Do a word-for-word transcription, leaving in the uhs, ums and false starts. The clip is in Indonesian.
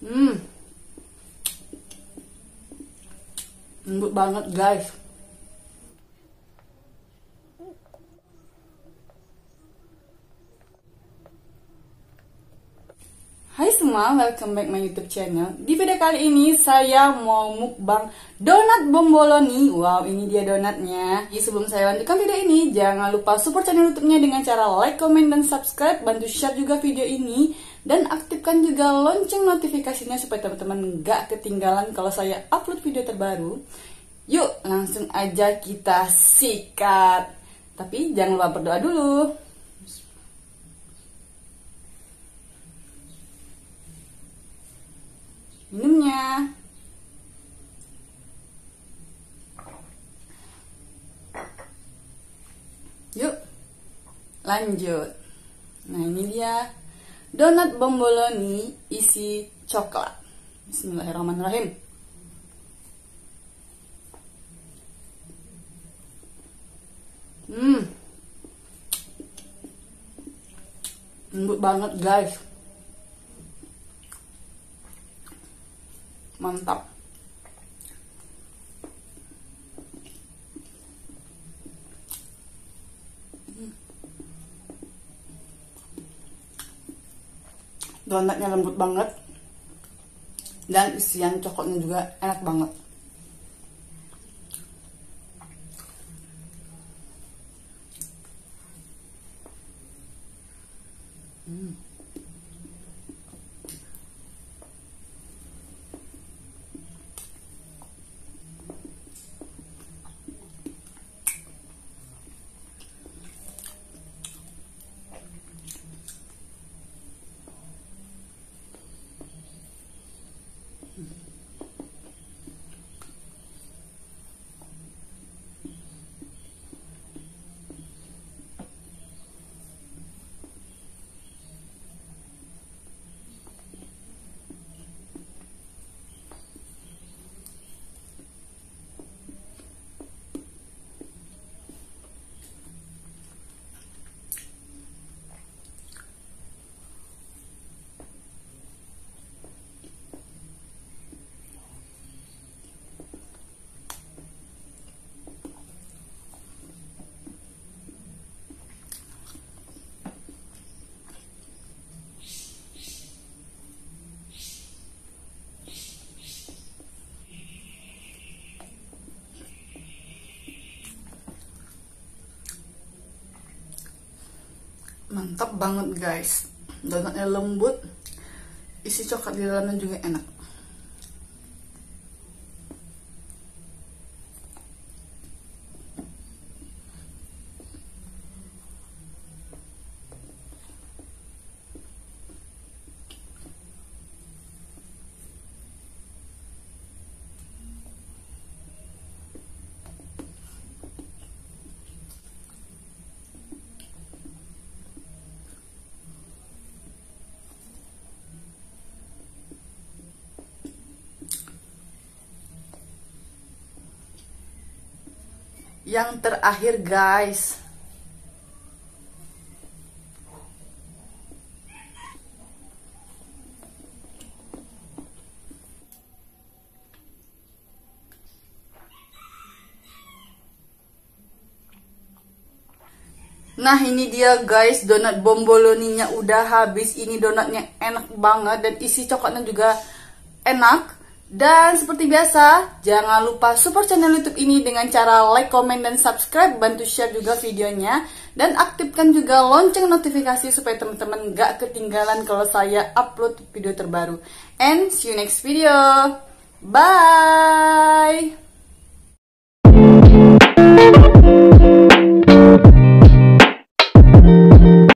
Hmm, lembut banget guys. Hai semua, welcome back my YouTube channel. Di video kali ini saya mau mukbang donat bomboloni. Wow, ini dia donatnya. Jadi sebelum saya lanjutkan video ini, jangan lupa support channel YouTube-nya dengan cara like, comment, dan subscribe. Bantu share juga video ini dan aktifkan juga lonceng notifikasinya supaya teman-teman gak ketinggalan kalau saya upload video terbaru. Yuk, langsung aja kita sikat. Tapi jangan lupa berdoa dulu. Minumnya. Yuk, lanjut. Nah, ini dia donat bomboloni isi coklat. Bismillahirrahmanirrahim. Hmm, lembut banget guys. Mantap. Donatnya lembut banget dan isian coklatnya juga enak banget. Hmm. Mantap banget guys. Donatnya lembut, isi coklat di dalamnya juga enak. Yang terakhir guys, nah ini dia guys, donat bomboloninya udah habis. Ini donatnya enak banget dan isi coklatnya juga enak. Dan seperti biasa, jangan lupa support channel YouTube ini dengan cara like, comment, dan subscribe. Bantu share juga videonya dan aktifkan juga lonceng notifikasi supaya teman-teman gak ketinggalan kalau saya upload video terbaru. And see you next video. Bye.